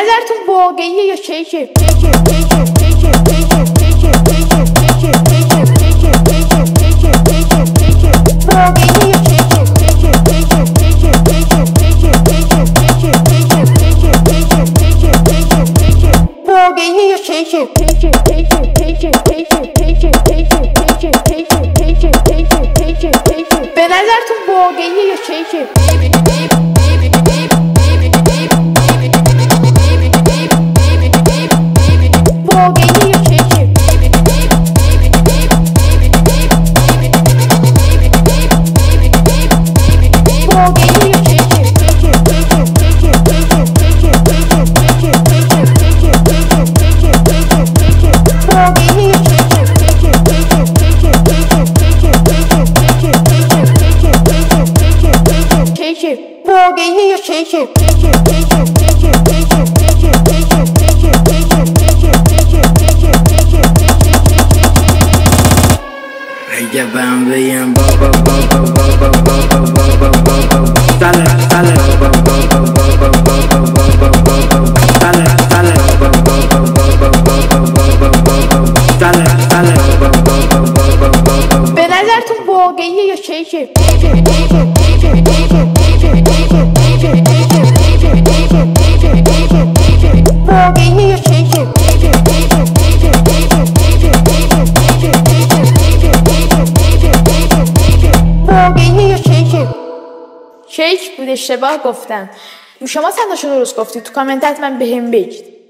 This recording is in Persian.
نظرتون واقعیه یا شیشه؟ به نظرتون واقعیه یا شیشه؟ واقعیه یا شیشه؟ اگه بهم بگم بابا ساله به نظرتون واقعیه یا شیشه؟ واقعیه یا شیشه؟ واقعیه یا شیشه؟ شیش بود، اشتباه گفتم. شما چند تاشو درست گفتید؟ تو کامنت حتما بهم بگید.